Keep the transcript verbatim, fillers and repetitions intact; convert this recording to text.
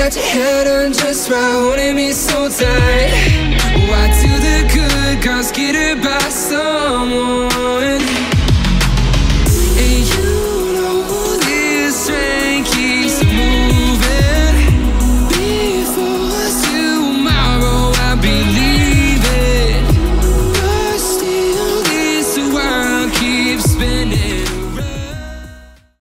got your head on just right, holding me so tight. Why do the good girls get hurt by someone